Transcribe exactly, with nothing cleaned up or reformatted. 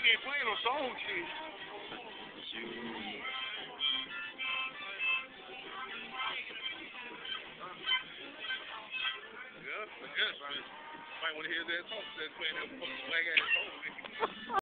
can't play no song shit. Shoot. Yeah, I guess I might want to hear that song. That's playing that fucking swag ass song.